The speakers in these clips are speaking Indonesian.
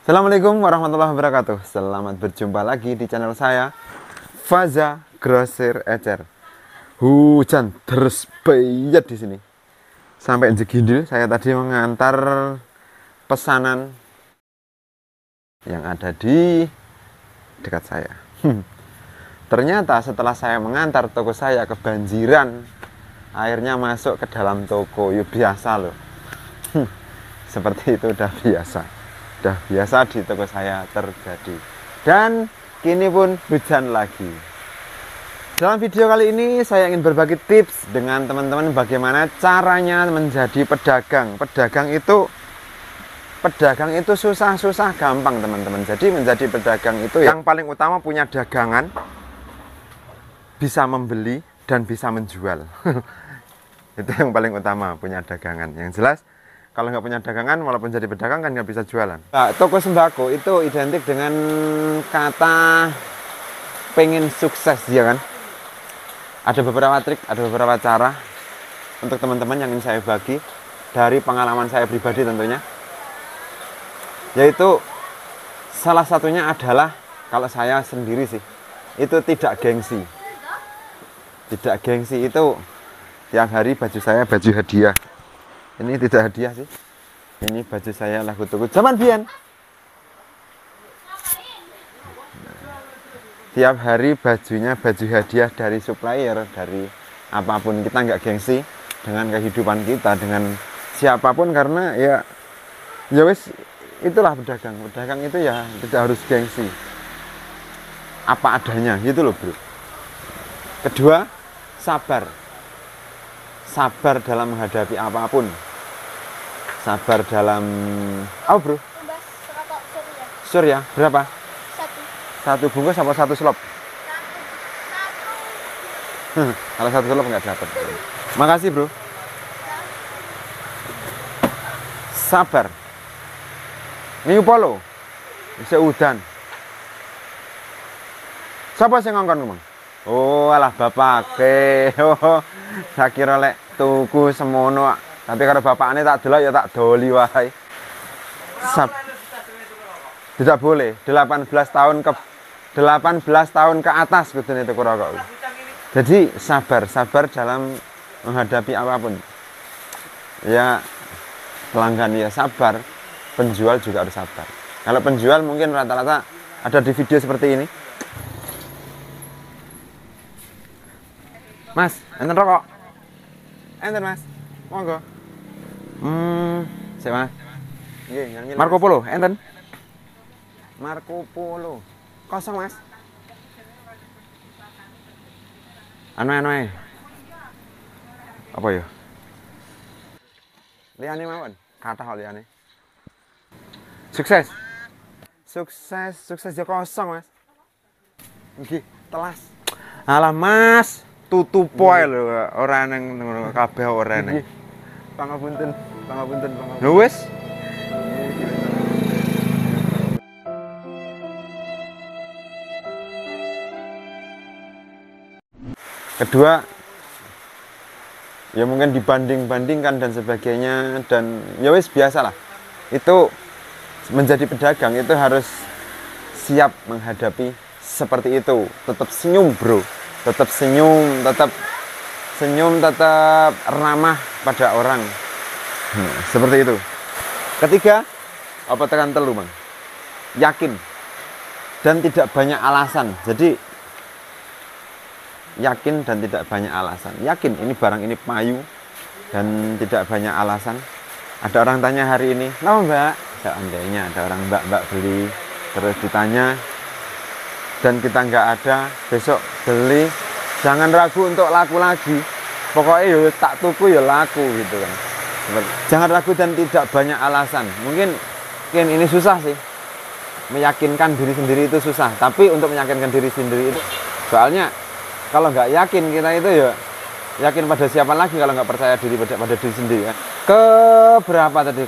Assalamualaikum warahmatullahi wabarakatuh. Selamat berjumpa lagi di channel saya, Faza Grosir Ecer. Hujan terus bayat di sini. Sampai segini saya tadi mengantar pesanan yang ada di dekat saya. Ternyata setelah saya mengantar, toko saya kebanjiran. Airnya masuk ke dalam toko. Yuk biasa loh. Seperti itu udah biasa. Sudah biasa di toko saya terjadi. Dan kini pun hujan lagi. Dalam video kali ini saya ingin berbagi tips dengan teman-teman bagaimana caranya menjadi pedagang. Pedagang itu susah-susah gampang teman-teman. Jadi menjadi pedagang itu yang paling utama punya dagangan, bisa membeli dan bisa menjual. Itu yang paling utama, punya dagangan. Yang jelas kalau nggak punya dagangan, walaupun jadi pedagang kan nggak bisa jualan. Nah, toko sembako itu identik dengan kata pengen sukses, ya kan? Ada beberapa trik, ada beberapa cara untuk teman-teman yang ingin saya bagi dari pengalaman saya pribadi tentunya. Yaitu salah satunya adalah kalau saya sendiri sih, itu tidak gengsi. Tidak gengsi itu tiap hari baju saya baju hadiah. Ini tidak hadiah sih. Ini baju saya lagu tuku zaman biyen. Tiap hari bajunya baju hadiah dari supplier, dari apapun. Kita nggak gengsi dengan kehidupan kita, dengan siapapun, karena ya wis itulah pedagang. Pedagang itu ya tidak harus gengsi. Apa adanya gitu loh, Bro. Kedua, sabar. Sabar dalam menghadapi apapun. Sabar dalam bro? Surya berapa? Satu bungkus apa satu slop? Kalau satu slop nggak dapat. Makasih bro. Sabar. Minggu polo. Bisa udan. Siapa sih ngongkon ngomong? Oh alah bapak ke. Saya kira lek tuku semono. Tapi kalau bapaknya tak delok ya tak doli wae. Tidak boleh 18 tahun ke atas kudune tuku rokok. Jadi sabar dalam menghadapi apapun. Ya pelanggan ya sabar, penjual juga harus sabar. Kalau penjual mungkin rata-rata ada di video seperti ini. Mas, enten rokok? Enten mas, monggo. Siapa? Marco Polo, enten? Marco Polo. Kosong, Mas. Anu. Apa ya? Liane mawon. Kata hal liane. Sukses ya kosong, Mas. Nggih, telas. Alah, Mas, tutup poe lho, ora nang kabeh ora nang. Pangapunten. Lho wis. Kedua, ya mungkin dibanding-bandingkan dan sebagainya, dan ya wis biasalah. Itu menjadi pedagang itu harus siap menghadapi seperti itu. Tetap senyum, bro. Tetap senyum, tetap ramah pada orang. Seperti itu. Ketiga, apa tekan telu, Bang? Yakin dan tidak banyak alasan. Jadi yakin dan tidak banyak alasan. Yakin ini barang ini payu dan tidak banyak alasan. Ada orang tanya hari ini, "Kenapa, Mbak?" Seandainya ada orang mbak beli, terus ditanya dan kita nggak ada, besok beli, jangan ragu untuk laku lagi. Pokoknya ya tak tuku ya laku gitu kan. Jangan ragu dan tidak banyak alasan. Mungkin ini susah sih. Meyakinkan diri sendiri itu susah. Tapi untuk meyakinkan diri sendiri itu, soalnya kalau nggak yakin kita itu ya yakin pada siapa lagi kalau nggak percaya diri pada diri sendiri ya. Keberapa tadi?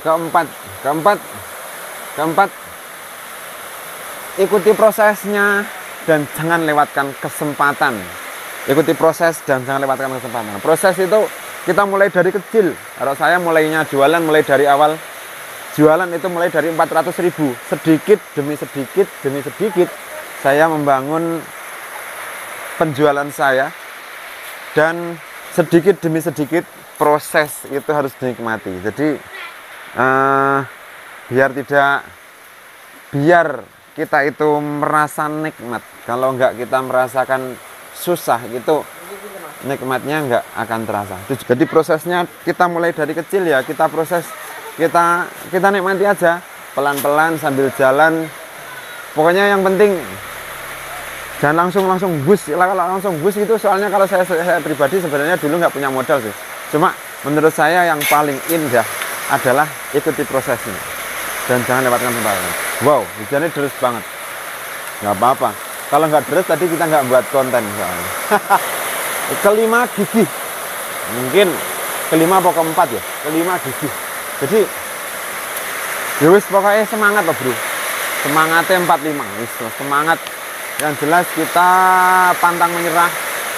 Keempat. Ikuti prosesnya dan jangan lewatkan kesempatan. Ikuti proses dan jangan lewatkan kesempatan. Proses itu kita mulai dari kecil. Kalau saya mulainya jualan mulai dari awal jualan itu mulai dari 400.000. Sedikit demi sedikit saya membangun penjualan saya, dan sedikit demi sedikit proses itu harus dinikmati. Jadi biar kita itu merasa nikmat. Kalau enggak kita merasakan susah, itu nikmatnya enggak akan terasa. Jadi prosesnya kita mulai dari kecil ya, kita proses, kita nikmati aja pelan-pelan sambil jalan. Pokoknya yang penting jangan langsung bus. Kalau langsung bus itu, soalnya kalau saya pribadi sebenarnya dulu nggak punya modal sih. Cuma menurut saya yang paling indah adalah ikuti prosesnya dan jangan lewatkan kesempatan. Wow, hujannya deras banget. Nggak apa-apa. Kalau nggak deras tadi kita nggak buat konten soalnya. Kelima gigi. Mungkin kelima atau keempat ya. Kelima gigi. Jadi ya wis pokoknya semangat loh bro. Semangatnya 45. Wis semangat. Yang jelas kita pantang menyerah.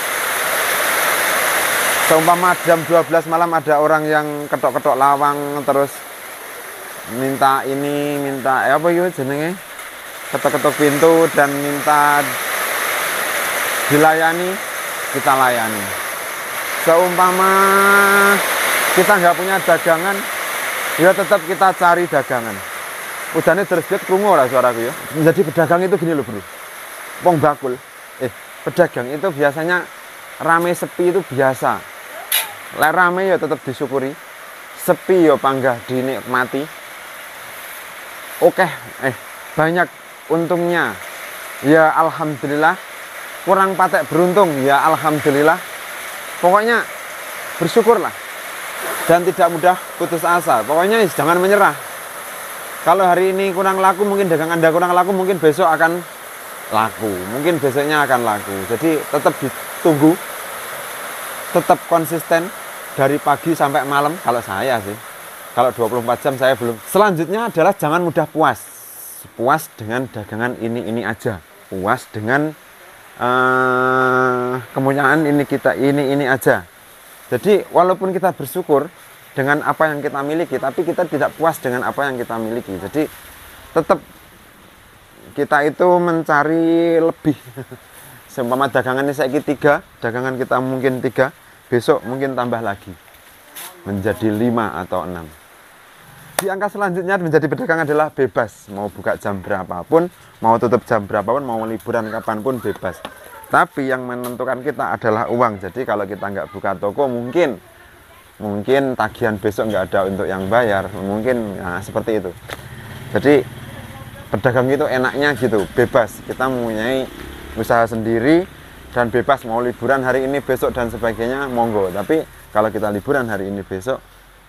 Seumpama jam 12 malam ada orang yang ketok-ketok lawang terus minta ini, minta apa itu jenenge, ketok-ketok pintu dan minta dilayani, kita layani. Seumpama kita nggak punya dagangan, ya tetap kita cari dagangan. Udahnya terus krungu lah suaraku ya. Menjadi pedagang itu gini loh bro, wong bakul, pedagang itu biasanya rame sepi itu biasa. Lek rame ya tetap disyukuri, sepi ya panggah dinikmati. Oke, banyak untungnya ya alhamdulillah, kurang patek beruntung ya alhamdulillah. Pokoknya bersyukurlah dan tidak mudah putus asa. Pokoknya jangan menyerah. Kalau hari ini kurang laku, mungkin dagang Anda kurang laku, mungkin besok akan laku, mungkin besoknya akan laku. Jadi tetap ditunggu, tetap konsisten dari pagi sampai malam. Kalau saya sih, kalau 24 jam saya belum. Selanjutnya adalah jangan mudah puas. Puas dengan dagangan ini aja, puas dengan kemuliaan ini kita ini aja. Jadi walaupun kita bersyukur dengan apa yang kita miliki, tapi kita tidak puas dengan apa yang kita miliki. Jadi tetap kita itu mencari lebih. Seumpama dagangan ini saya 3, dagangan kita mungkin 3, besok mungkin tambah lagi menjadi 5 atau 6. Di angka selanjutnya menjadi pedagang adalah bebas, mau buka jam berapapun, mau tutup jam berapapun, mau liburan kapanpun bebas. Tapi yang menentukan kita adalah uang. Jadi kalau kita nggak buka toko, mungkin tagihan besok nggak ada untuk yang bayar, mungkin seperti itu. Jadi pedagang itu enaknya gitu, bebas. Kita mempunyai usaha sendiri dan bebas, mau liburan hari ini besok dan sebagainya monggo. Tapi kalau kita liburan hari ini besok,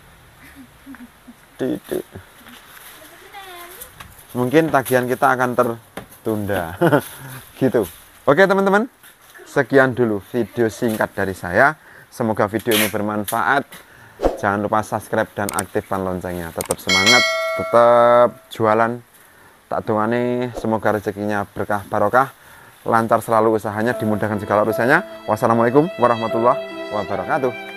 mungkin tagihan kita akan tertunda. Gitu. Oke teman-teman, sekian dulu video singkat dari saya. Semoga video ini bermanfaat. Jangan lupa subscribe dan aktifkan loncengnya. Tetap semangat, tetap jualan. Tak doane semoga rezekinya berkah barokah, lancar selalu usahanya, dimudahkan segala urusannya. Wassalamualaikum warahmatullahi wabarakatuh.